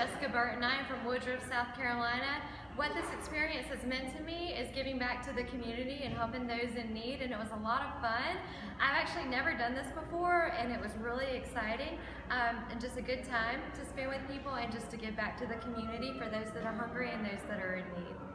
Jessica Burton. I am from Woodruff, South Carolina. What this experience has meant to me is giving back to the community and helping those in need, and it was a lot of fun. I've actually never done this before, and it was really exciting and just a good time to spend with people and just to give back to the community for those that are hungry and those that are in need.